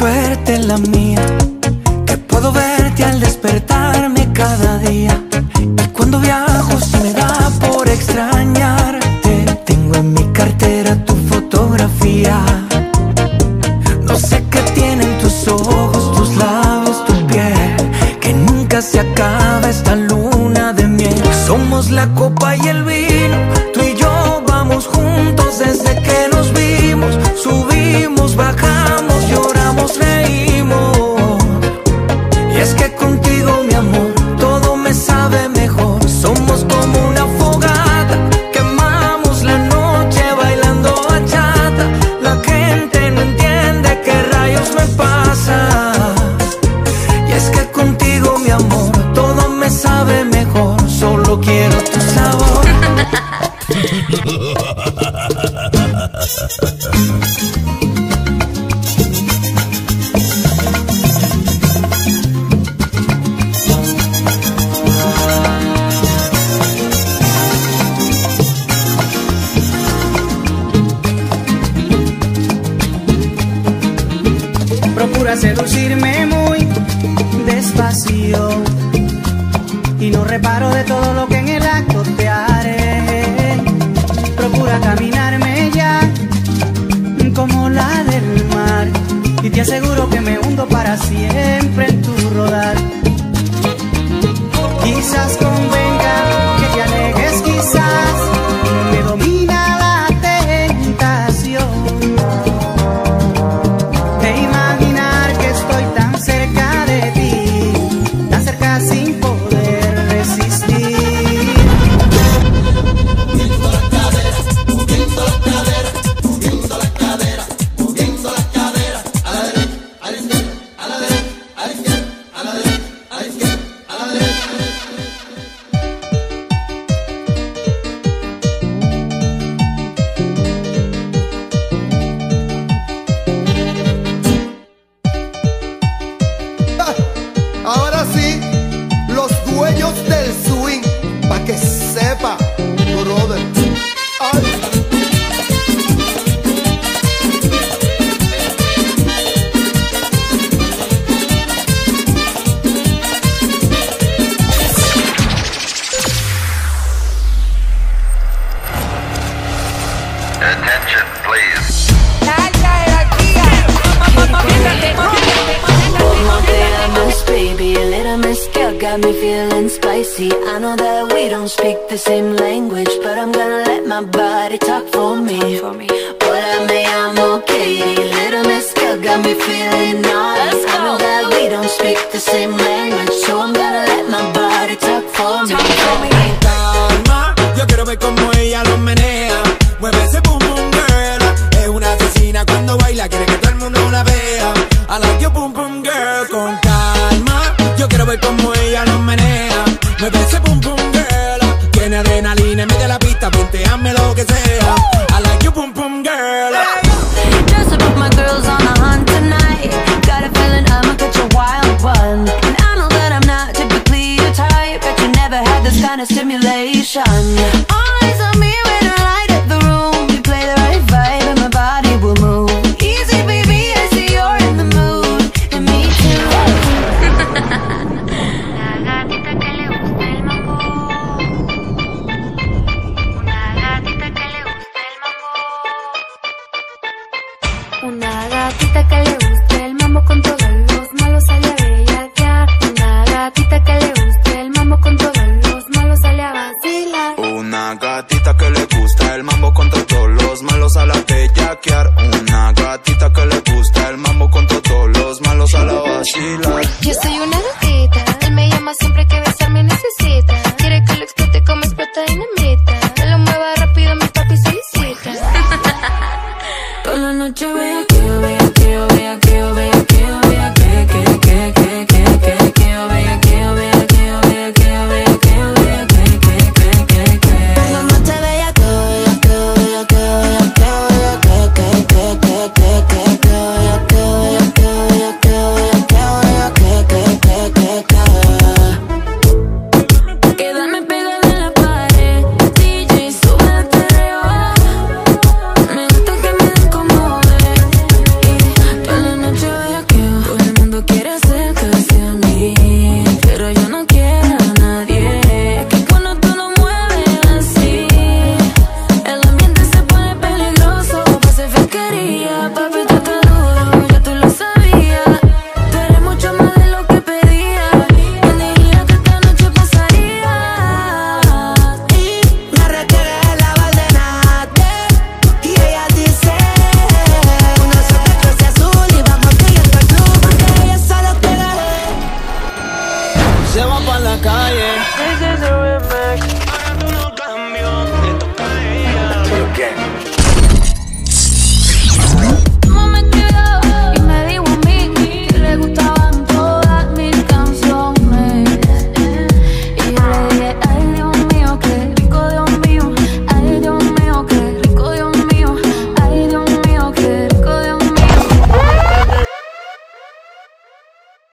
suerte la mía, que puedo verte al despertarme cada día. Y cuando viajo si me da por extrañarte. Tengo en mi cartera tu fotografía. No sé qué tienen tus ojos, tus labios, tu piel, que nunca se acaba esta luna de miel. Somos la copa y el vino, tú y yo vamos juntos desde que nos vimos. Subimos, bajamos, lloramos, reímos. Y es que contigo, mi amor, todo me sabe mejor. Somos como una fogata, quemamos la noche bailando bachata. La gente no entiende qué rayos me pasa. Y es que contigo, mi amor, todo me sabe mejor. Solo quiero tu sabor. Procura seducirme muy despacio y no reparo de todo lo que en el acto te haré. Procura caminarme ya como la del mar y te aseguro que me hundo para siempre en tu rodar. Quizás convenga que te alejes, quizás me domina la tentación de imaginar que estoy tan cerca de ti, tan cerca sin poder resistir. Moviendo la cadera, moviendo la cadera, moviendo la cadera, moviendo la cadera. A la derecha, a la izquierda, a la derecha, a la izquierda, a la derecha, a la izquierda, a la derecha. Ahora sí, los dueños del swing, pa' que sepa, brother. Ay. Attention, please. Baby, a little Miss Girl got me feeling spicy. I know that we don't speak the same language, but I'm gonna let my body talk for me. Hola, me llamo Katie. Little Miss Girl got me feeling naughty. I know that we don't speak the same language, so I'm gonna let my body talk for me. Calma, yo quiero ver cómo ella lo menea. Mueve ese boom boom girl. Es una asesina cuando baila, quiere que todo el mundo la vea. I like your boom boom girl. Con calma, yo quiero ver cómo ella lo menea. Mueve ese boom boom girl. Tiene adrenalina en medio de la pista, hazme lo que sea. I like your boom boom girl. Just to put my girls on a hunt tonight. yeah. This is the